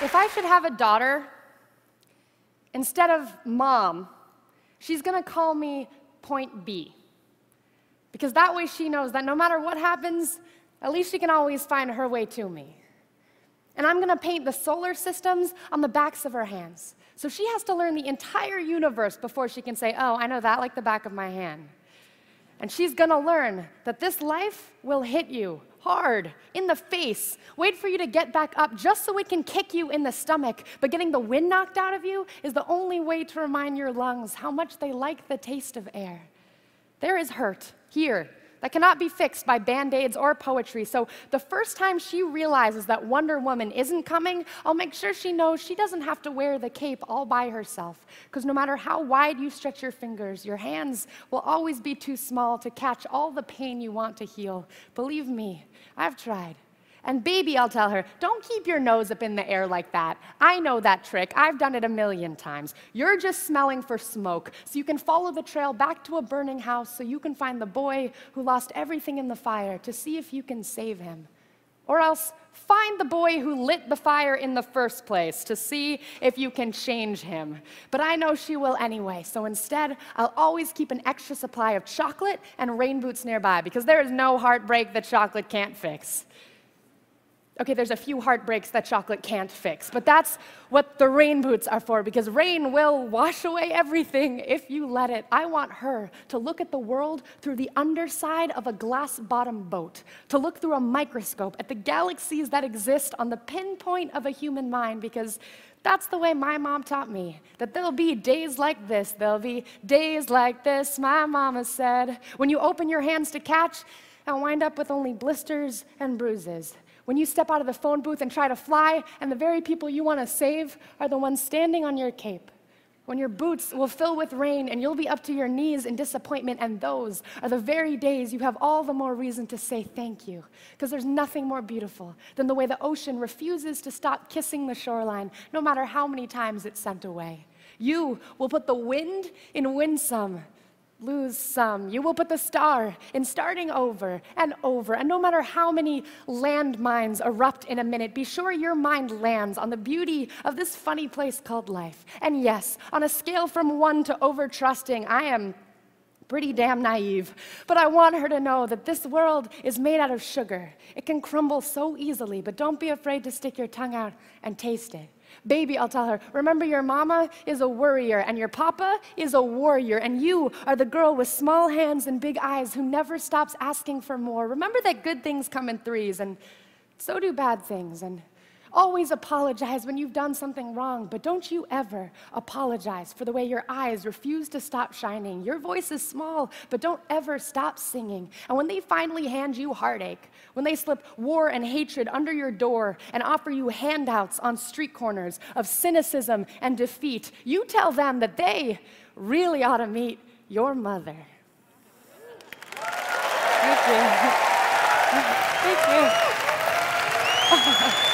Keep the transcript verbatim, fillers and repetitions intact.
If I should have a daughter, instead of mom, she's gonna call me Point B. Because that way she knows that no matter what happens, at least she can always find her way to me. And I'm gonna paint the solar systems on the backs of her hands. So she has to learn the entire universe before she can say, oh, I know that like the back of my hand. And she's gonna learn that this life will hit you hard, in the face, wait for you to get back up just so it can kick you in the stomach. But getting the wind knocked out of you is the only way to remind your lungs how much they like the taste of air. There is hurt here that cannot be fixed by Band-Aids or poetry. So the first time she realizes that Wonder Woman isn't coming, I'll make sure she knows she doesn't have to wear the cape all by herself. Because no matter how wide you stretch your fingers, your hands will always be too small to catch all the pain you want to heal. Believe me, I've tried. And baby, I'll tell her, don't keep your nose up in the air like that. I know that trick. I've done it a million times. You're just smelling for smoke, so you can follow the trail back to a burning house so you can find the boy who lost everything in the fire to see if you can save him. Or else, find the boy who lit the fire in the first place to see if you can change him. But I know she will anyway, so instead, I'll always keep an extra supply of chocolate and rain boots nearby, because there is no heartbreak that chocolate can't fix. Okay, there's a few heartbreaks that chocolate can't fix, but that's what the rain boots are for, because rain will wash away everything if you let it. I want her to look at the world through the underside of a glass-bottom boat, to look through a microscope at the galaxies that exist on the pinpoint of a human mind, because that's the way my mom taught me, that there'll be days like this, there'll be days like this, my mama said, when you open your hands to catch and wind up with only blisters and bruises. When you step out of the phone booth and try to fly, and the very people you want to save are the ones standing on your cape. When your boots will fill with rain and you'll be up to your knees in disappointment, and those are the very days you have all the more reason to say thank you. Because there's nothing more beautiful than the way the ocean refuses to stop kissing the shoreline, no matter how many times it's sent away. You will put the wind in winsome, lose some. You will put the star in starting over and over. And no matter how many landmines erupt in a minute, be sure your mind lands on the beauty of this funny place called life. And yes, on a scale from one to over-trusting, I am pretty damn naive. But I want her to know that this world is made out of sugar. It can crumble so easily, but don't be afraid to stick your tongue out and taste it. Baby, I'll tell her, remember your mama is a worrier and your papa is a warrior, and you are the girl with small hands and big eyes who never stops asking for more. Remember that good things come in threes, and so do bad things, and always apologize when you've done something wrong, but don't you ever apologize for the way your eyes refuse to stop shining. Your voice is small, but don't ever stop singing. And when they finally hand you heartache, when they slip war and hatred under your door and offer you handouts on street corners of cynicism and defeat, you tell them that they really ought to meet your mother. Thank you. Thank you.